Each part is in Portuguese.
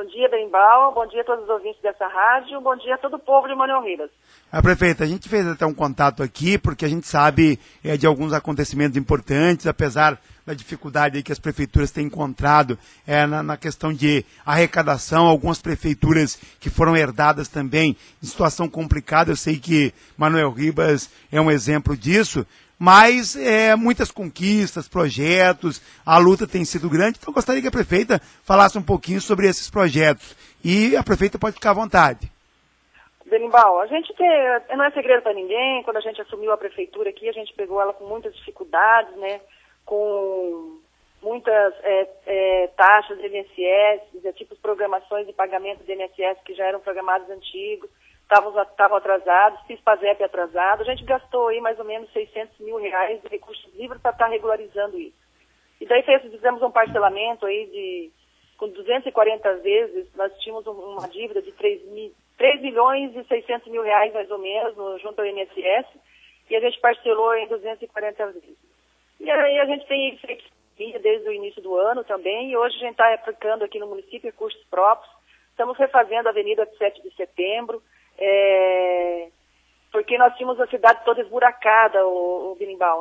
dia, Berimbau. Bom dia a todos os ouvintes dessa rádio. Bom dia a todo o povo de Manuel Ribas. Prefeita, a gente fez até um contato aqui, porque a gente sabe de alguns acontecimentos importantes, apesar da dificuldade aí que as prefeituras têm encontrado na questão de arrecadação, algumas prefeituras que foram herdadas também em situação complicada. Eu sei que Manuel Ribas é um exemplo disso, mas muitas conquistas, projetos, a luta tem sido grande, então eu gostaria que a prefeita falasse um pouquinho sobre esses projetos. E a prefeita pode ficar à vontade. Berimbau, a gente não é segredo para ninguém, quando a gente assumiu a prefeitura aqui, a gente pegou ela com muitas dificuldades, né, com muitas taxas de INSS, tipos de programações de pagamento de INSS que já eram programados antigos, estavam atrasados, PIS/PASEP atrasado. A gente gastou aí mais ou menos R$600 mil de recursos livres para estar regularizando isso. E daí fizemos um parcelamento aí com 240 vezes, nós tínhamos uma dívida de 3.600.000 mais ou menos junto ao INSS, e a gente parcelou em 240 vezes. E aí a gente tem feito desde o início do ano também, e hoje a gente está aplicando aqui no município recursos próprios. Estamos refazendo a Avenida 7 de Setembro, porque nós tínhamos a cidade toda esburacada, o Berimbau.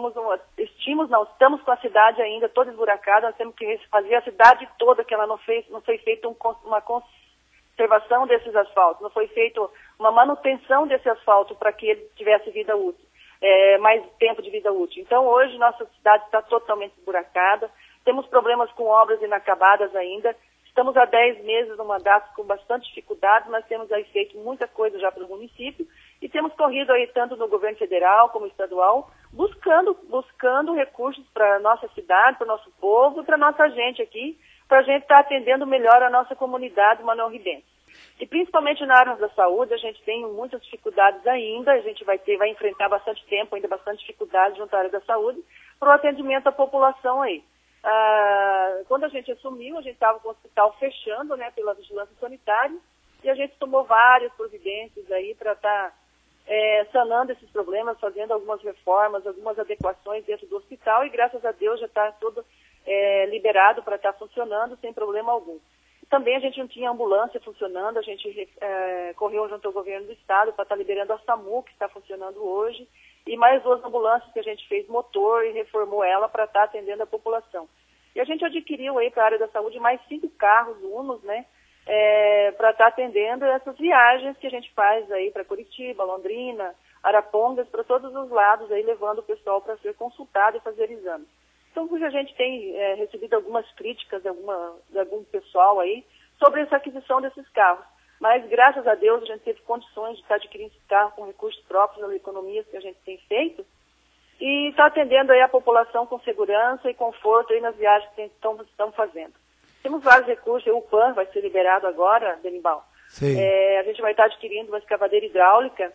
Estamos com a cidade ainda toda esburacada, nós temos que refazer a cidade toda, que ela não foi feita uma conservação desses asfaltos, não foi feita uma manutenção desse asfalto para que ele tivesse vida útil, mais tempo de vida útil. Então hoje nossa cidade está totalmente esburacada, temos problemas com obras inacabadas ainda. Estamos há 10 meses no mandato com bastante dificuldade, mas temos aí feito muita coisa já para o município e temos corrido aí tanto no governo federal como estadual, buscando recursos para a nossa cidade, para o nosso povo, para a nossa gente aqui, para a gente estar atendendo melhor a nossa comunidade manuelribense. E principalmente na área da saúde, a gente tem muitas dificuldades ainda, a gente vai enfrentar bastante tempo, ainda bastante dificuldade junto à área da saúde, para o atendimento à população aí. Quando a gente assumiu, a gente estava com o hospital fechando, né, pela vigilância sanitária, e a gente tomou várias providências aí para estar sanando esses problemas, fazendo algumas reformas, algumas adequações dentro do hospital, e graças a Deus já está tudo liberado para estar funcionando sem problema algum. Também a gente não tinha ambulância funcionando, a gente correu junto ao governo do estado para estar liberando a SAMU, que está funcionando hoje, e mais 2 ambulâncias que a gente fez motor e reformou ela para estar atendendo a população. E a gente adquiriu aí para a área da saúde mais 5 carros Unos, né, para estar atendendo essas viagens que a gente faz aí para Curitiba, Londrina, Arapongas, para todos os lados aí, levando o pessoal para ser consultado e fazer exames. Então, a gente tem recebido algumas críticas de algum pessoal aí sobre essa aquisição desses carros. Mas, graças a Deus, a gente teve condições de estar adquirindo esse carro com recursos próprios nas economias que a gente tem feito e está atendendo aí a população com segurança e conforto aí nas viagens que estamos fazendo. Temos vários recursos, o PAN vai ser liberado agora, Berimbau. A gente vai estar adquirindo uma escavadeira hidráulica,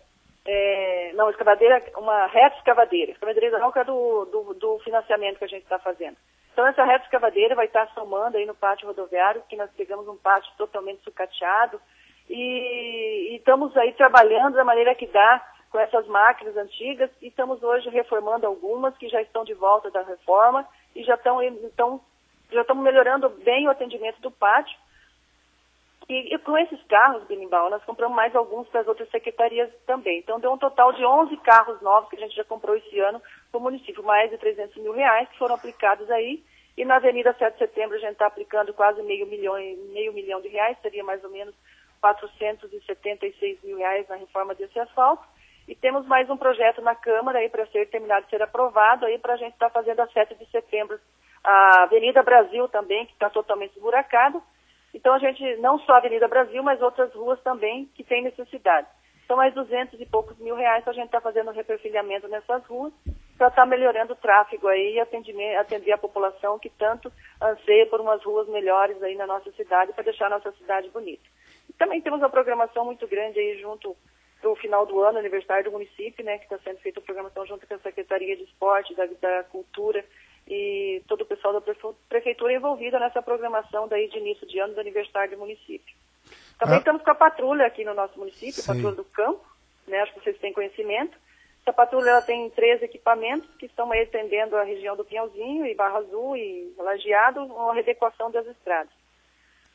uma reta escavadeira. A escavadeira hidráulica do financiamento que a gente está fazendo. Então, essa reta escavadeira vai estar somando aí no pátio rodoviário, que nós pegamos um pátio totalmente sucateado, e estamos aí trabalhando da maneira que dá com essas máquinas antigas, e estamos hoje reformando algumas que já estão de volta da reforma e já estamos melhorando bem o atendimento do pátio. E com esses carros, Berimbau, nós compramos mais alguns para as outras secretarias também. Então, deu um total de 11 carros novos que a gente já comprou esse ano para o município, mais de R$300 mil que foram aplicados aí. E na Avenida 7 de Setembro a gente está aplicando quase meio milhão de reais, seria mais ou menos R$476 mil na reforma desse asfalto. E temos mais um projeto na Câmara aí para ser terminado, ser aprovado aí para a gente estar fazendo a 7 de Setembro. A Avenida Brasil também, que está totalmente esburacada. Então a gente, não só a Avenida Brasil, mas outras ruas também que tem necessidade. Então mais 200 e poucos mil reais para a gente estar fazendo um reperfilhamento nessas ruas, para estar melhorando o tráfego aí e atender a população que tanto anseia por umas ruas melhores aí na nossa cidade, para deixar a nossa cidade bonita. E também temos uma programação muito grande aí junto do final do ano, aniversário do município, né, que está sendo feita a programação junto com a Secretaria de Esporte, da Cultura, e todo o pessoal da prefeitura envolvido nessa programação daí de início de ano do aniversário do município. Também estamos com a patrulha aqui no nosso município, a Patrulha do Campo, né, acho que vocês têm conhecimento. Essa patrulha ela tem 3 equipamentos que estão aí atendendo a região do Pinhalzinho e Barra Azul e Lajeado, uma readequação das estradas.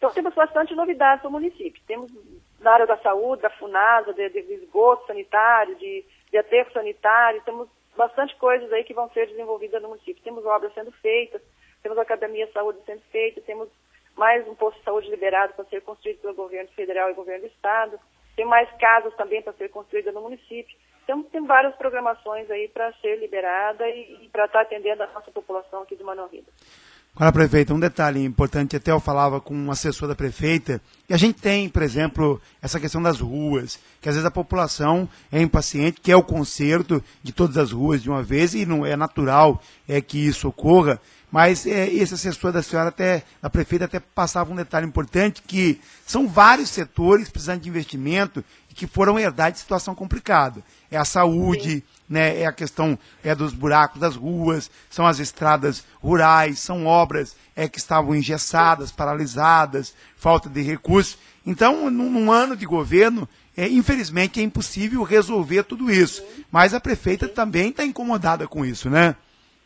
Então temos bastante novidades no município. Temos na área da saúde, da FUNASA, de esgoto sanitário, de aterro sanitário, temos bastante coisas aí que vão ser desenvolvidas no município. Temos obras sendo feitas, temos a Academia de Saúde sendo feita, temos mais um posto de saúde liberado para ser construído pelo governo federal e governo do estado, tem mais casas também para ser construídas no município. Então tem várias programações aí para ser liberada e para estar atendendo a nossa população aqui de Manuel Ribas. Agora, prefeita, um detalhe importante, até eu falava com um assessor da prefeita, e a gente tem, por exemplo, essa questão das ruas, que às vezes a população é impaciente, quer o conserto de todas as ruas de uma vez, e não é natural que isso ocorra, mas esse assessor da senhora, da prefeita, até passava um detalhe importante, que são vários setores precisando de investimento e que foram herdar de situação complicada. É a saúde, né, é a questão dos buracos das ruas, são as estradas rurais, são obras que estavam engessadas, paralisadas, falta de recursos. Então, num ano de governo, infelizmente é impossível resolver tudo isso. Mas a prefeita também está incomodada com isso, né?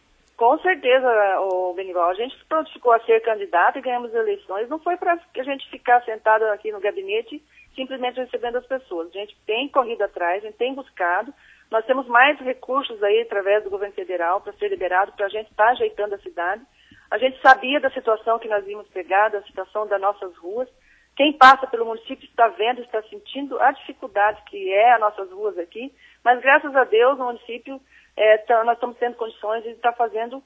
Com certeza, Benival. A gente prontificou a ser candidato e ganhamos eleições. Não foi para a gente ficar sentado aqui no gabinete simplesmente recebendo as pessoas. A gente tem corrido atrás, a gente tem buscado. Nós temos mais recursos aí através do governo federal para ser liberado, para a gente estar ajeitando a cidade. A gente sabia da situação que nós íamos pegar, da situação das nossas ruas. Quem passa pelo município está vendo, está sentindo a dificuldade que é as nossas ruas aqui. Mas graças a Deus, no município, nós estamos tendo condições de estar fazendo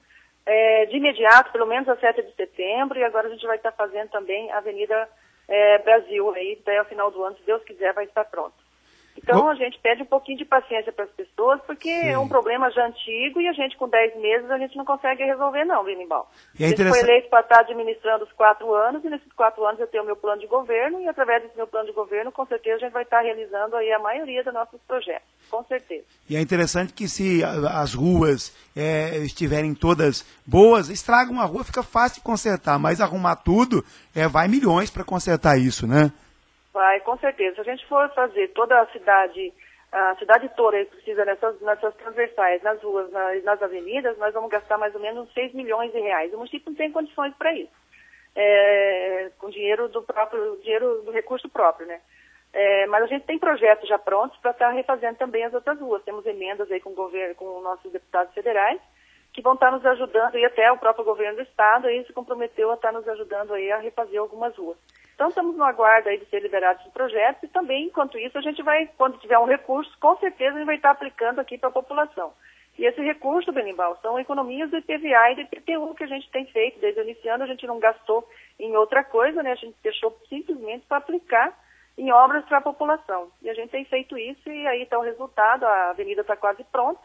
de imediato, pelo menos a 7 de setembro, e agora a gente vai estar fazendo também a Avenida Brasil, aí até o final do ano, se Deus quiser, vai estar pronto. Então a gente pede um pouquinho de paciência para as pessoas, porque é um problema já antigo e a gente com 10 meses a gente não consegue resolver não, Benimbal. A gente foi eleito para estar administrando os 4 anos e nesses 4 anos eu tenho o meu plano de governo e através desse meu plano de governo com certeza a gente vai estar realizando aí a maioria dos nossos projetos, com certeza. E é interessante que se as ruas estiverem todas boas, estraga uma rua, fica fácil de consertar, mas arrumar tudo, vai milhões para consertar isso, né? Vai, com certeza. Se a gente for fazer toda a cidade toda precisa nessas transversais, nas ruas, nas avenidas, nós vamos gastar mais ou menos 6 milhões de reais. O município não tem condições para isso. Com dinheiro do recurso próprio, né? Mas a gente tem projetos já prontos para estar refazendo também as outras ruas. Temos emendas aí com o governo, com nossos deputados federais, que vão estar nos ajudando, e até o próprio governo do estado aí se comprometeu a estar nos ajudando aí a refazer algumas ruas. Então estamos no aguardo aí de ser liberados os projetos e também, enquanto isso, a gente vai, quando tiver um recurso, com certeza a gente vai estar aplicando aqui para a população. E esse recurso, Benimbal, são economias do IPVA e do IPTU que a gente tem feito desde o início do ano, a gente não gastou em outra coisa, né? A gente deixou simplesmente para aplicar em obras para a população. E a gente tem feito isso e aí está o resultado, a avenida está quase pronta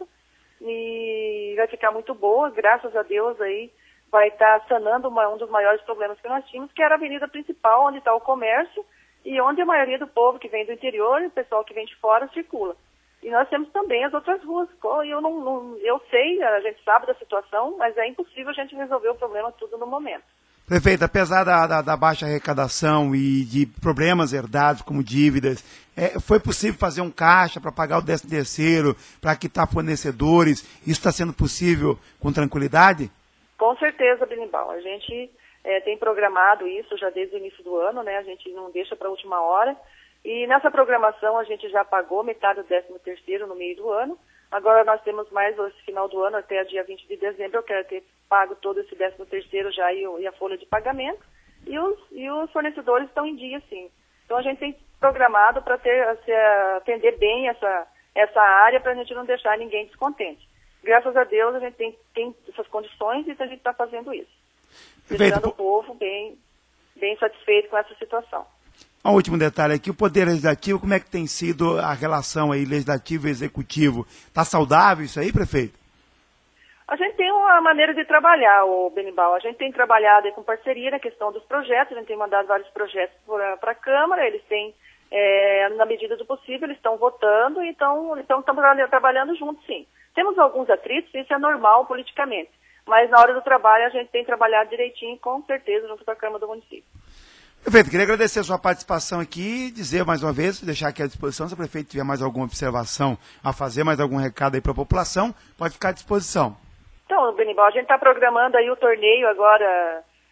e vai ficar muito boa, graças a Deus aí. Vai estar sanando um dos maiores problemas que nós tínhamos, que era a avenida principal, onde está o comércio e onde a maioria do povo que vem do interior e o pessoal que vem de fora circula. E nós temos também as outras ruas. Eu sei, a gente sabe da situação, mas é impossível a gente resolver o problema tudo no momento. Prefeito, apesar da baixa arrecadação e de problemas herdados como dívidas, foi possível fazer um caixa para pagar o 13º, para quitar fornecedores? Isso está sendo possível com tranquilidade? Com certeza, Benimbal. A gente tem programado isso já desde o início do ano, né? A gente não deixa para a última hora. E nessa programação a gente já pagou metade do 13º no meio do ano. Agora nós temos mais esse final do ano, até dia 20 de dezembro, eu quero ter pago todo esse 13º já e a folha de pagamento. E os fornecedores estão em dia, sim. Então a gente tem programado para atender bem essa área para a gente não deixar ninguém descontente. Graças a Deus a gente tem essas condições e a gente está fazendo isso. Deixando o povo bem satisfeito com essa situação. Um último detalhe aqui, o Poder Legislativo, como é que tem sido a relação aí legislativo e executivo? Está saudável isso aí, prefeito? A gente tem uma maneira de trabalhar, Benimbal. A gente tem trabalhado aí com parceria na questão dos projetos, a gente tem mandado vários projetos para a Câmara, eles têm, na medida do possível, eles estão votando e estão trabalhando juntos, sim. Temos alguns atritos, isso é normal politicamente, mas na hora do trabalho a gente tem trabalhado direitinho, com certeza, junto com a Câmara do município. Prefeito, queria agradecer a sua participação aqui e dizer mais uma vez, deixar aqui à disposição, se o prefeito tiver mais alguma observação a fazer, mais algum recado aí para a população, pode ficar à disposição. Então, Benimbal, a gente está programando aí o torneio agora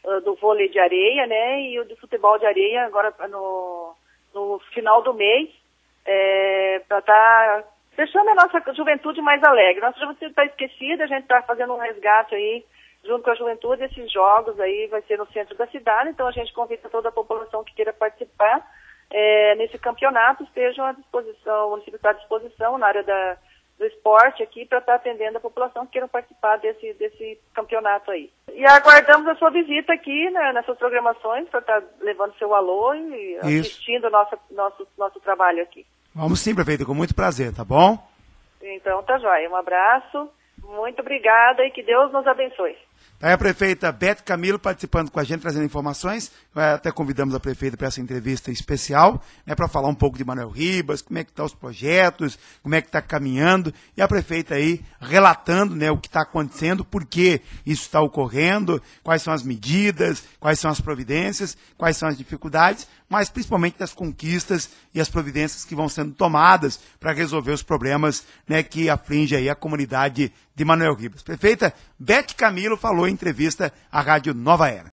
do vôlei de areia, né, e o de futebol de areia agora no final do mês, para estar deixando a nossa juventude mais alegre. Nossa juventude está esquecida, a gente está fazendo um resgate aí, junto com a juventude. Esses jogos aí vai ser no centro da cidade, então a gente convida toda a população que queira participar nesse campeonato, estejam à disposição, o município está à disposição na área do esporte aqui para estar atendendo a população que queiram participar desse campeonato aí. E aguardamos a sua visita aqui, né, nessas programações, para estar levando seu alô e assistindo nosso trabalho aqui. Vamos sim, prefeita, com muito prazer, tá bom? Então tá joia. Um abraço, muito obrigada e que Deus nos abençoe. Aí a prefeita Beth Camilo participando com a gente, trazendo informações. Até convidamos a prefeita para essa entrevista especial, né, para falar um pouco de Manoel Ribas, como é que estão os projetos, como é que está caminhando. E a prefeita aí relatando, né, o que está acontecendo, por que isso está ocorrendo, quais são as medidas, quais são as providências, quais são as dificuldades, mas principalmente das conquistas e as providências que vão sendo tomadas para resolver os problemas, né, que afligem aí a comunidade de Manoel Ribas. Prefeita Beth Camilo falou em entrevista à Rádio Nova Era.